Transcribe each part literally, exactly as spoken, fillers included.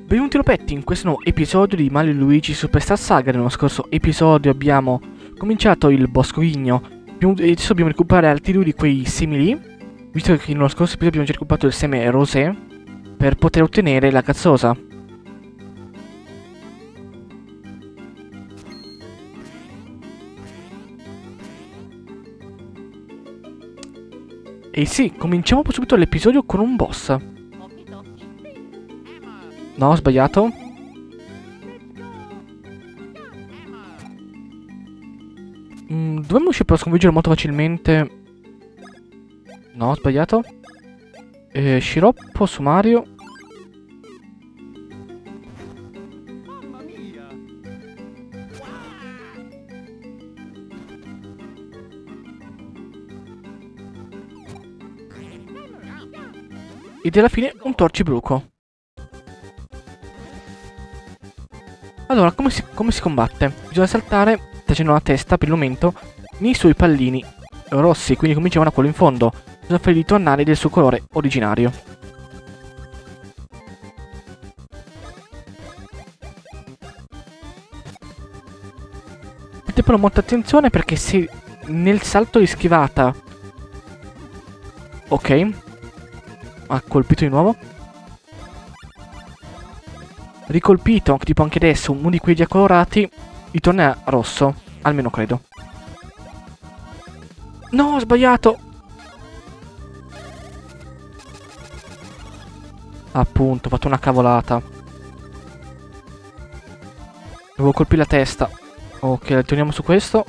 Benvenuti Lopetti in questo nuovo episodio di Mario e Luigi Superstar Saga. Nello scorso episodio abbiamo cominciato il boscovigno e adesso dobbiamo recuperare altri due di quei semi lì, visto che nello scorso episodio abbiamo già recuperato il seme rosé per poter ottenere la cazzosa. E sì, cominciamo subito l'episodio con un boss. No, ho sbagliato. Mm, dove riuscire però a sconfiggere molto facilmente? No, ho sbagliato. Eh, sciroppo su Mario. Ed alla fine un torcibruco. Allora, come si, come si combatte? Bisogna saltare facendo la testa per il momento nei suoi pallini rossi, quindi cominciamo da quello in fondo. Bisogna fargli tornare del suo colore originario. Fate però molta attenzione perché se nel salto di schivata... Ok. Ha colpito di nuovo. Ricolpito, tipo anche adesso, uno di quei già colorati ritorna rosso, almeno credo. No, ho sbagliato! Appunto, ho fatto una cavolata. Devo colpire la testa. Ok, torniamo su questo.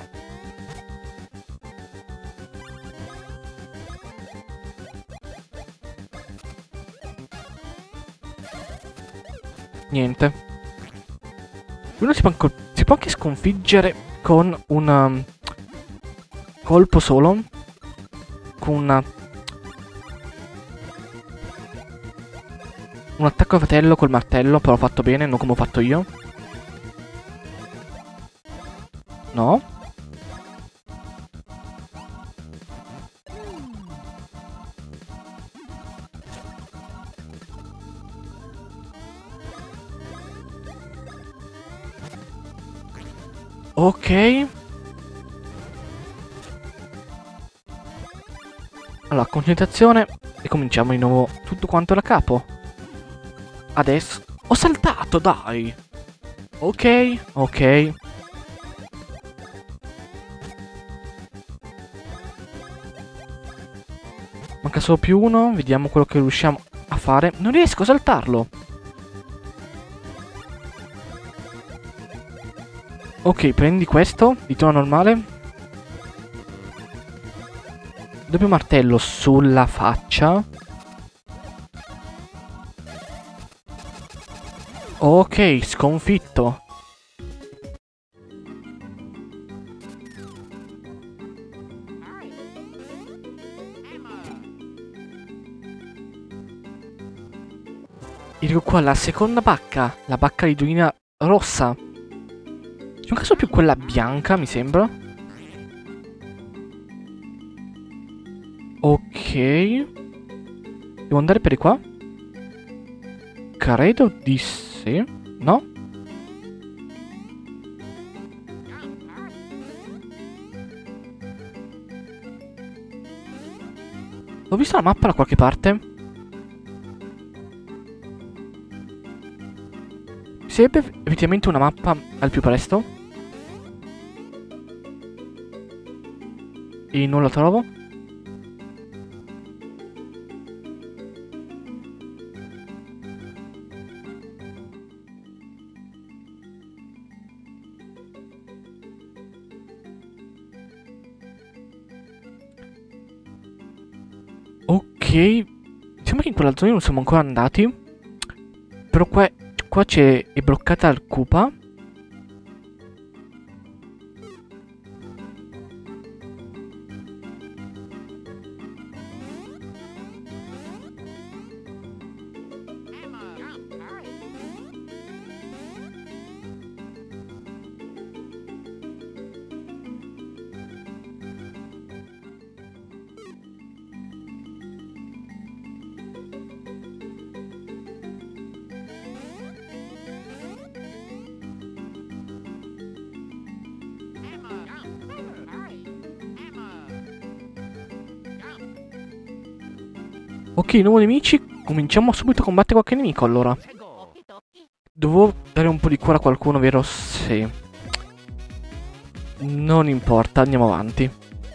Niente. Uno si può, si può anche sconfiggere con un um, colpo solo. Con una, un attacco a fratello col martello. Però fatto bene, non come ho fatto io. No. Ok. Allora, concentrazione. E cominciamo di nuovo tutto quanto da capo. Adesso... Ho saltato, dai! Ok, ok. Manca solo più uno. Vediamo quello che riusciamo a fare. Non riesco a saltarlo. Ok, prendi questo, di tono normale. Doppio martello sulla faccia. Ok, sconfitto. Ecco qua la seconda bacca. La bacca di Duina rossa. C'è un caso più quella bianca, mi sembra. Ok. Devo andare per di qua? Credo di sì. No? Ho visto la mappa da qualche parte. Sarebbe effettivamente una mappa al più presto. E non la trovo. Ok. Sembra che in quella zona non siamo ancora andati. Però qua, qua c'è... è bloccata al Koopa. Ok, nuovi nemici. Cominciamo subito a combattere qualche nemico allora. Devo dare un po' di cuore a qualcuno, vero? Sì. Non importa, andiamo avanti.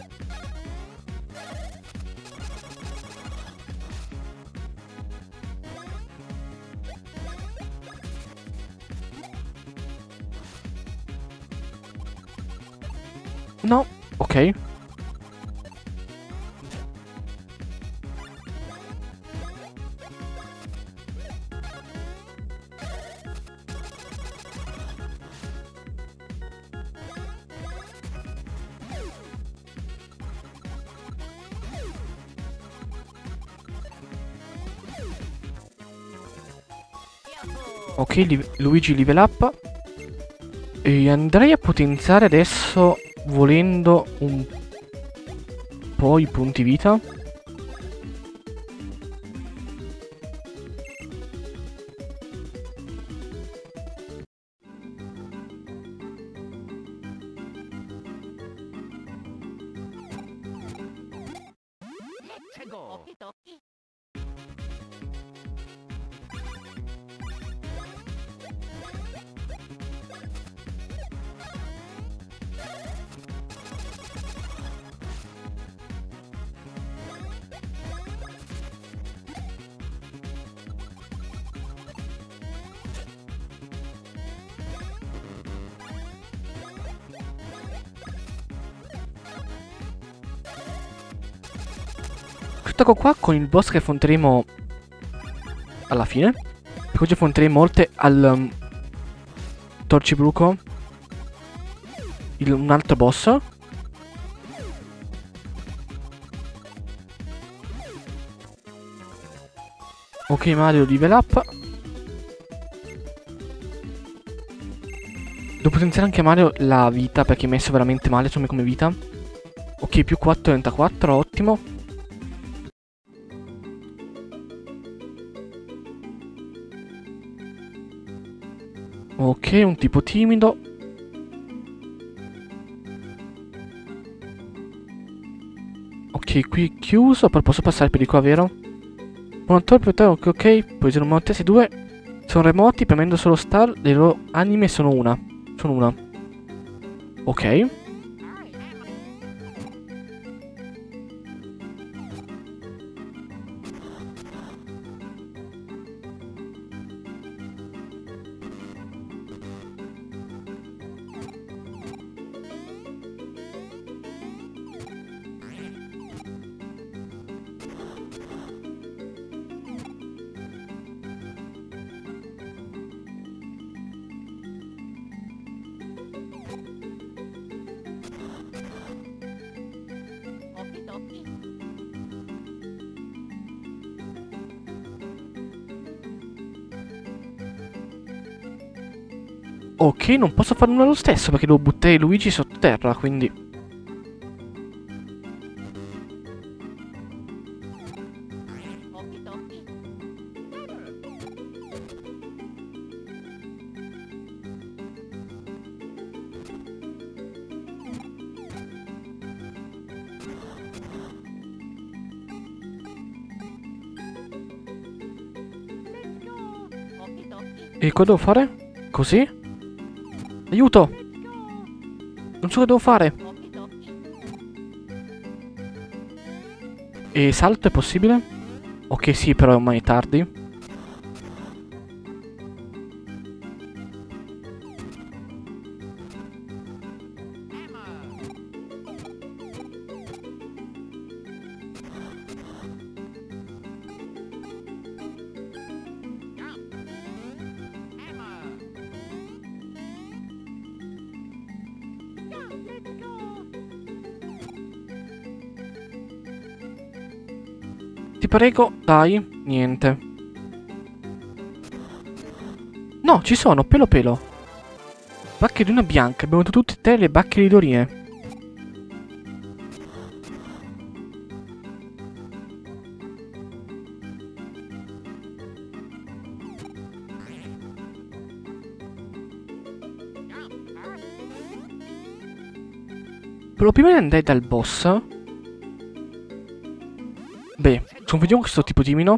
No, ok. Ok, li Luigi level up. E andrei a potenziare adesso, volendo, un po' i punti vita. Attacco qua con il boss che affronteremo alla fine. Perché oggi affronteremo oltre al um, Torcibruco il, un altro boss. Ok, Mario level up. Devo potenziare anche a Mario la vita perché è messo veramente male insomma come vita. Ok, più quattro, trentaquattro, ottimo. Ok, un tipo timido. Ok, qui è chiuso, però posso passare per di qua, vero? Un attore per ok, ok, poi sono morti due. Sono remoti, premendo solo star, le loro anime sono una. Sono una. Ok. Ok, non posso fare nulla lo stesso perché devo buttare Luigi sottoterra, quindi... E cosa devo fare? Così? Aiuto! Non so che devo fare. E salto è possibile? Ok, sì, però è ormai tardi. Ti prego, dai, niente. No, ci sono, pelo pelo. Bacche di una bianca, abbiamo tutte e tre le bacche di Dorine. Però prima di andare dal boss... Beh, Sconfiggiamo questo tipo di mino.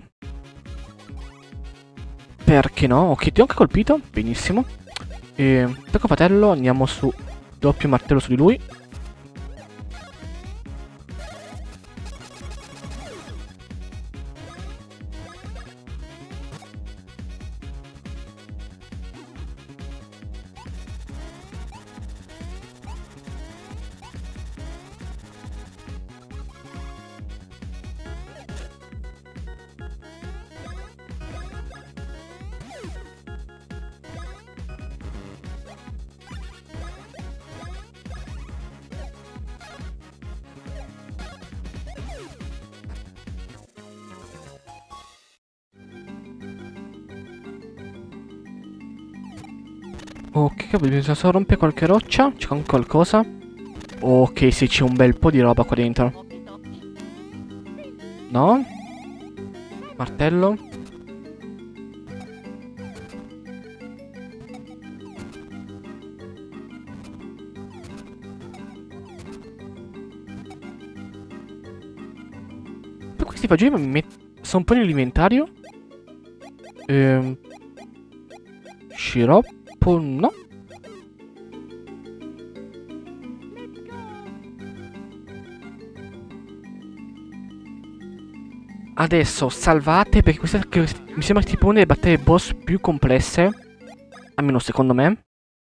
Perché no? Ok, ti ho anche colpito. Benissimo. E tocca fratello, andiamo su doppio martello su di lui. Ok, bisogna solo rompere qualche roccia. C'è anche qualcosa. Ok, sì, c'è un bel po' di roba qua dentro. No? Martello. Per questi fagioli mi metto... sono un po' nell'inventario. Ehm... Sciroppo, no? Adesso salvate, perché questa che mi sembra tipo una delle battaglie boss più complesse. Almeno secondo me.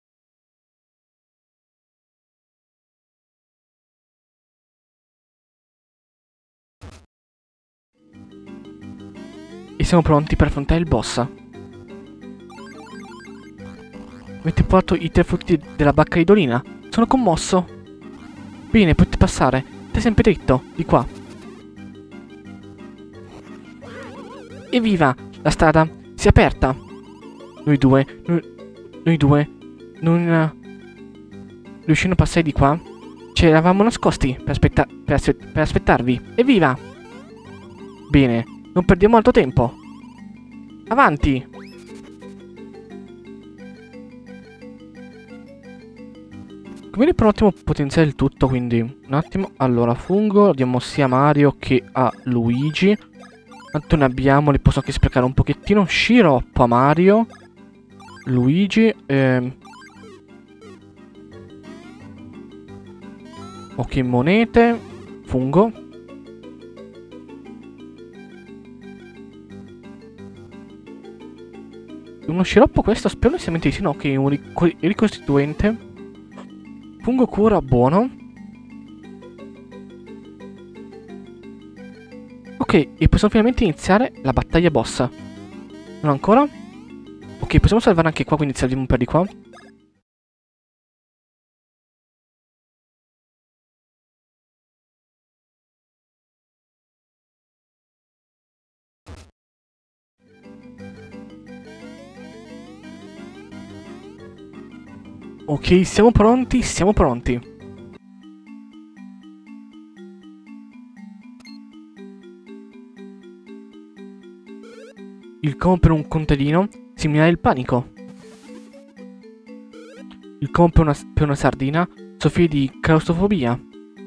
E siamo pronti per affrontare il boss. Avete portato i tre frutti della bacca di Dolina. Sono commosso. Bene, potete passare. Stai sempre dritto, di qua. Evviva! La strada si è aperta. Noi due, noi, noi due, non uh, riuscendo a passare di qua. Ci eravamo nascosti per, aspetta per, aspe per aspettarvi. Evviva! Bene, non perdiamo altro tempo. Avanti! Come per un attimo potenziare il tutto, quindi un attimo. Allora, fungo, diamo sia a Mario che a Luigi. Tanto ne abbiamo, li posso anche sprecare un pochettino. Sciroppo a Mario. Luigi. Ehm. Ok, monete. Fungo. Uno sciroppo questo, spero onestamente di sì, no, che è un ric ricostituente. Fungo cura, buono. Ok, e possiamo finalmente iniziare la battaglia boss. Non ancora? Ok, possiamo salvare anche qua, quindi salviamo un po' di qua. Ok, siamo pronti, siamo pronti. Il combo per un contadino, seminare il panico. Il combo per una, per una sardina, soffrire di claustrofobia.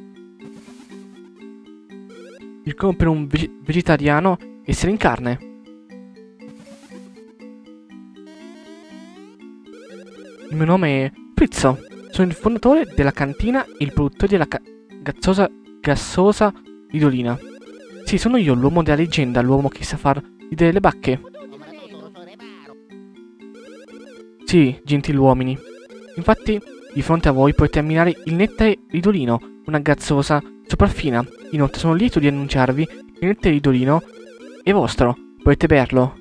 Il combo per un veg vegetariano, essere in carne. Il mio nome è Frizzo. Sono il fondatore della cantina e il produttore della gazzosa, gassosa di Dolina. Sì, sono io, l'uomo della leggenda, l'uomo che sa far ridere le bacche. Sì, gentiluomini. Infatti, di fronte a voi potete ammirare il nettare ridolino, una gazzosa sopraffina. Inoltre sono lieto di annunciarvi che il nettare ridolino è vostro. Potete berlo.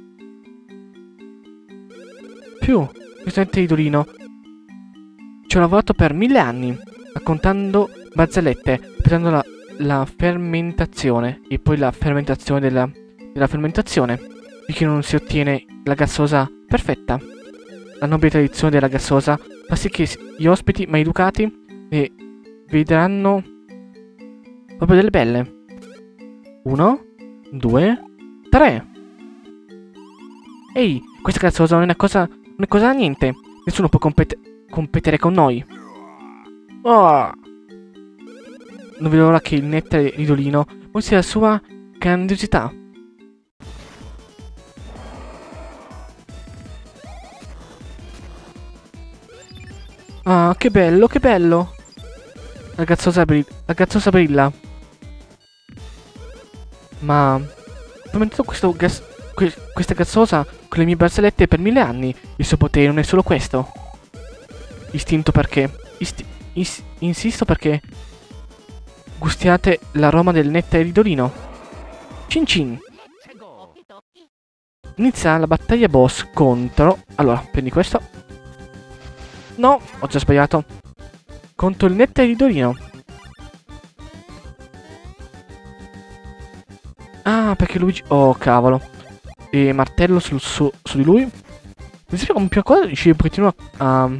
Più, questo nettare ridolino ci ho lavorato per mille anni, raccontando barzellette, aspettando la, la fermentazione e poi la fermentazione della, della fermentazione, finché non si ottiene la gassosa perfetta. La nobile tradizione della gassosa fa sì che gli ospiti maleducati ne vedranno proprio delle belle. Uno, due, tre. Ehi, questa gassosa non è una cosa, non è cosa da niente. Nessuno può competere competere con noi. Oh. Non vedo l'ora che il nettare ridolino mostri la sua grandiosità. Ah, che bello, che bello. Ragazzosa, bri ragazzosa brilla. Ma... ho mantenuto questo gas... Que questa gazzosa con le mie barzellette per mille anni. Il suo potere non è solo questo. Istinto perché... Isti is insisto perché... gustiate l'aroma del nettare di Dorino. Cin cin. Inizia la battaglia boss contro... Allora, prendi questo. No, ho già sbagliato. Contro il nettare di Dorino. Ah, perché Luigi... Oh, cavolo. E martello sul su, su di lui. Mi sembra un più cosa riuscire un pochettino a...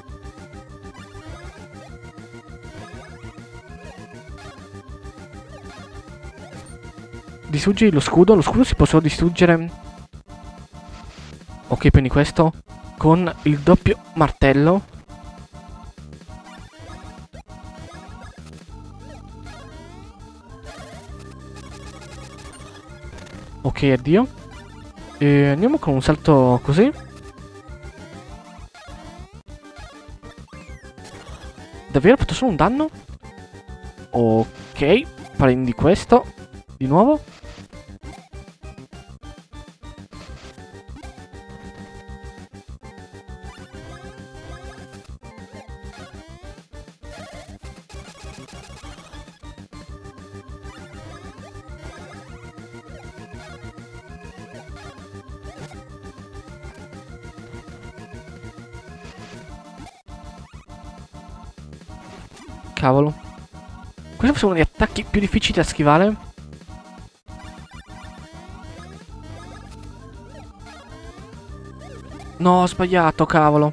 distruggere lo scudo. Lo scudo si può solo distruggere... Ok, prendi questo. Con il doppio martello. Ok, addio. E andiamo con un salto così. Davvero ho fatto solo un danno? Ok, prendi questo. Di nuovo. Cavolo. Questo sono gli attacchi più difficili da schivare. No, ho sbagliato, cavolo.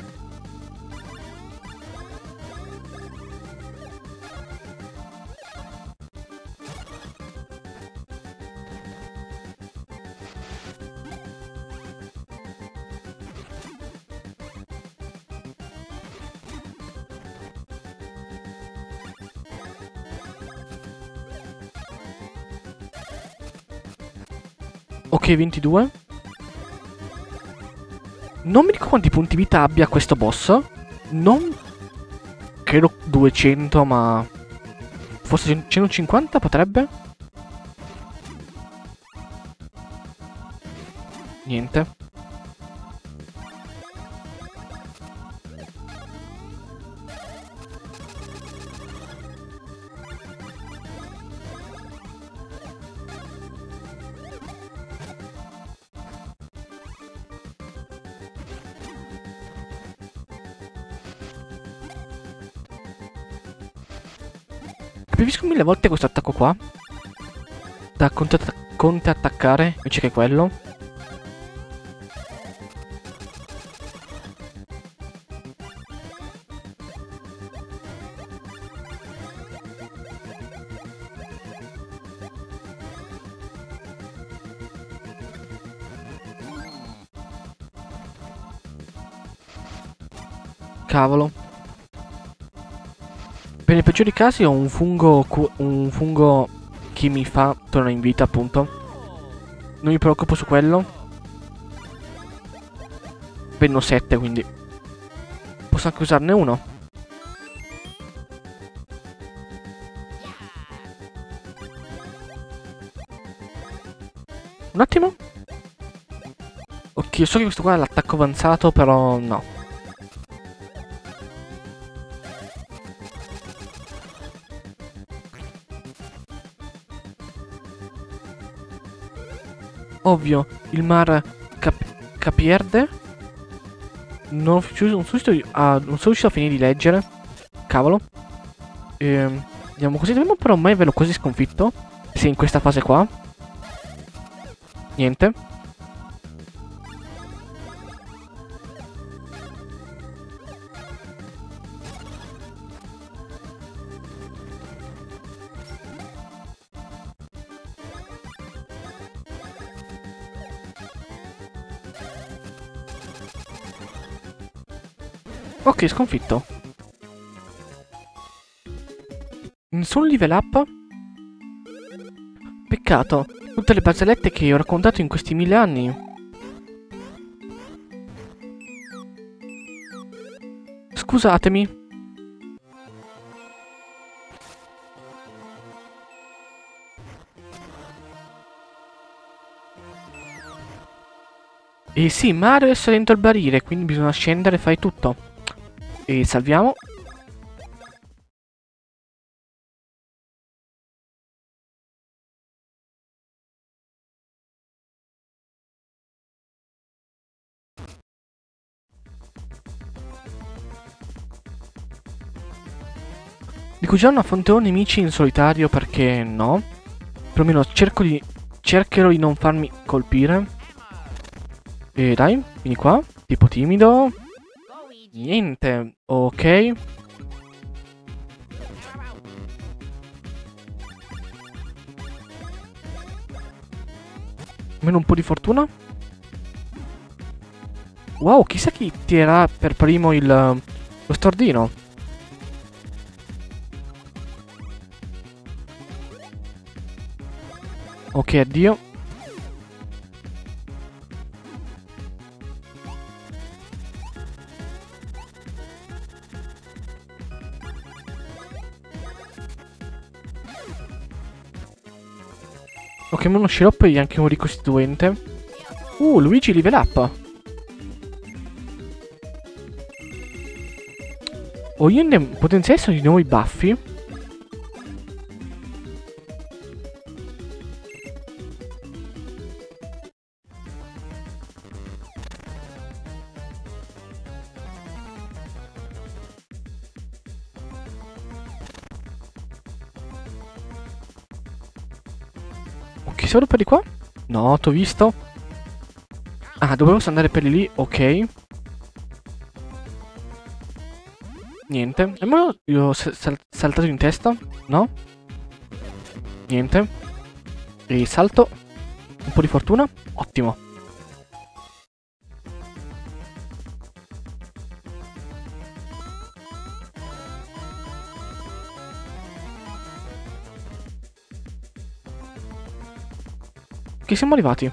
Ok, ventidue. Non mi ricordo quanti punti vita abbia questo boss. Non... credo duecento, ma... forse centocinquanta potrebbe? Niente. Preferisco mille volte questo attacco qua. Da contra-attaccare invece che quello. Cavolo. Per i peggiori casi ho un fungo, un fungo che mi fa tornare in vita, appunto. Non mi preoccupo su quello. Prendo sette, quindi posso anche usarne uno. Un attimo. Ok, so che questo qua è l'attacco avanzato, però no. Ovvio, il mar cap capierde. Non, non, sono a, non sono riuscito a finire di leggere. Cavolo. Ehm, andiamo così. Dobbiamo però mai averlo così sconfitto. Se in questa fase qua. Niente. Ok, sconfitto. Nessun level up? Peccato. Tutte le barzellette che ho raccontato in questi mille anni. Scusatemi. E sì, Mario adesso è dentro il barile, quindi bisogna scendere e fare tutto. E salviamo. Dico già una fonte nemici in solitario perché no. Perlomeno cerco di... cercherò di non farmi colpire. E dai, vieni qua. Tipo timido. Niente, ok. Almeno un po' di fortuna. Wow, chissà chi tirerà per primo il... lo stordino. Ok, addio. Ok, uno sciroppo e anche un ricostituente. Uh, Luigi level up. O io ne potenziale sono di nuovo i baffi. Ok, solo per di qua? No, t'ho visto. Ah, dovevo andare per lì, ok. Niente. E ma io ho sal saltato in testa? No? Niente. E salto. Un po' di fortuna. Ottimo. Che siamo arrivati?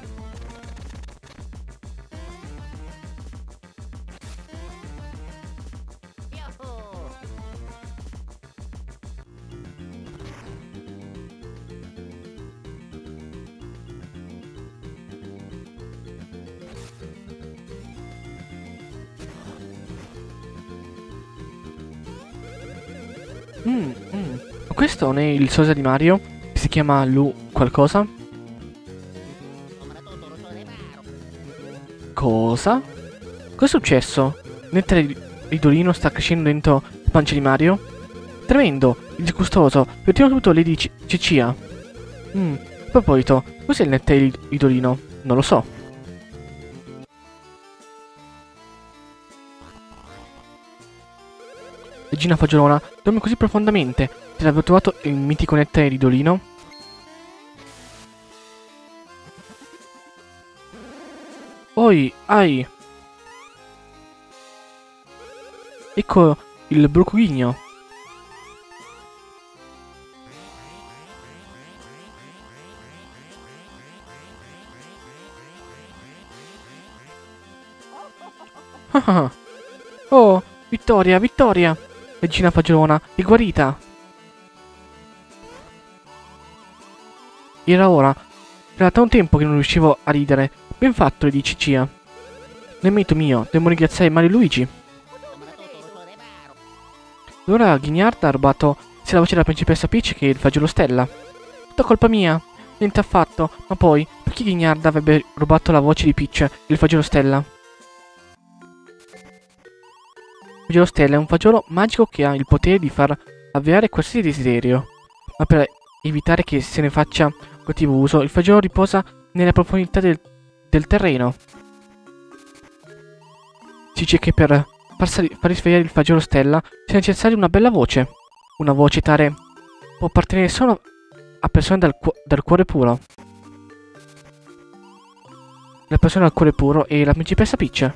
Mm, mm. Questo non è il sosia di Mario? Si chiama Lu qualcosa? Cosa? Cosa è successo? Mentre Ridolino sta crescendo dentro la pancia di Mario? Tremendo, disgustoso, per tutto Lady Ciccia. Mm, a proposito, cos'è il Nettai Ridolino? Non lo so. Regina Fagiolona, dorme così profondamente. Ti l'avevo trovato il mitico Nettai Ridolino? Oi, ai. Ecco il brucughigno. Oh, vittoria, vittoria. Regina Fagiolona, è guarita. Era ora. Era tanto tempo che non riuscivo a ridere. Ben fatto, Lady Ciccia. Nemmeno mio, devo ringraziare Mario e Luigi. Allora Ghignard ha rubato sia la voce della principessa Peach che il fagiolo Stella. Tutta colpa mia. Niente affatto. Ma poi, perché Ghignard avrebbe rubato la voce di Peach e il fagiolo Stella? Il fagiolo Stella è un fagiolo magico che ha il potere di far avverare qualsiasi desiderio. Ma per evitare che se ne faccia cattivo uso, il fagiolo riposa nelle profondità del, del terreno. Si dice che per far, far risvegliare il fagiolo Stella sia necessaria una bella voce. Una voce tale può appartenere solo a persone dal, cu dal cuore puro. La persona dal cuore puro è la principessa Peach.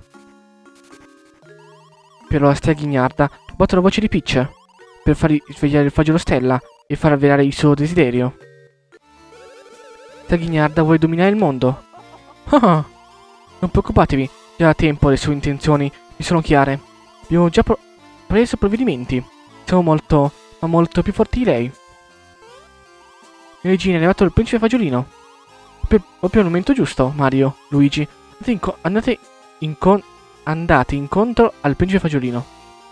Però la Stella Ghignarda ha rubato la voce di Peach per far risvegliare il fagiolo Stella e far avverare il suo desiderio. Stella Ghignarda vuole dominare il mondo. Ah, non preoccupatevi, già da tempo le sue intenzioni mi sono chiare. Abbiamo già preso provvedimenti. Siamo molto, ma molto più forti di lei. La regina è arrivato il principe fagiolino. Per, proprio al momento giusto, Mario, Luigi. Andate, inco andate, inco andate incontro al principe fagiolino.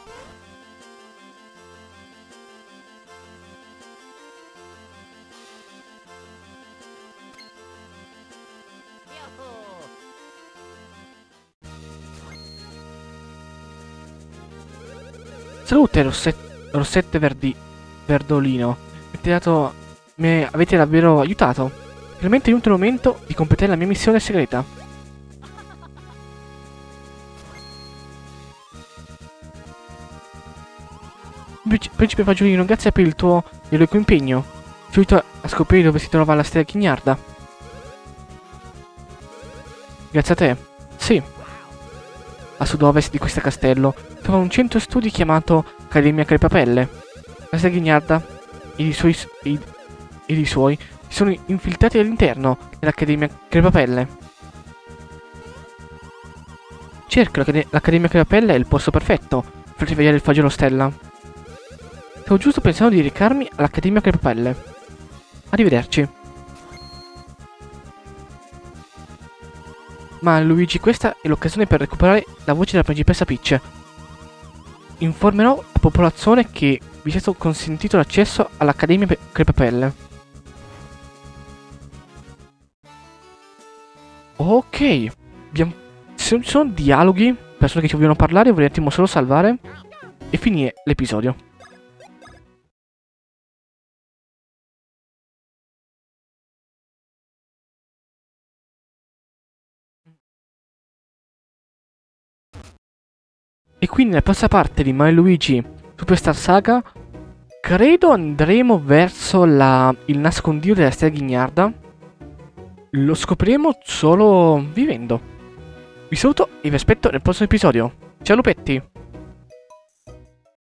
Salute, Rosset Rossette Verdi Verdolino. Avete dato... Mi avete davvero aiutato. Finalmente è giunto il momento di completare la mia missione segreta. Principe Fagiolino, grazie per il tuo eroico impegno. Ti aiuto a scoprire dove si trova la stella Ghignarda. Grazie a te. Sì. A sud-ovest di questo castello trova un centro studi chiamato Accademia Crepapelle. La stella Ghignarda e i suoi, e i, ed i suoi si sono infiltrati all'interno dell'Accademia Crepapelle. Certo, l'Accademia Crepapelle è il posto perfetto per svegliare il fagiolo stella. Stavo giusto pensando di recarmi all'Accademia Crepapelle. Arrivederci. Ma Luigi, questa è l'occasione per recuperare la voce della principessa Peach. Informerò la popolazione che vi sia stato consentito l'accesso all'Accademia Crepapelle. Ok. Abbiamo... Se non ci sono dialoghi, persone che ci vogliono parlare, vorrei un attimo solo salvare e finire l'episodio. E quindi nella prossima parte di Mario e Luigi Superstar Saga credo andremo verso la, il nascondiglio della stella Ghignarda. Lo scopriremo solo vivendo. Vi saluto e vi aspetto nel prossimo episodio. Ciao lupetti!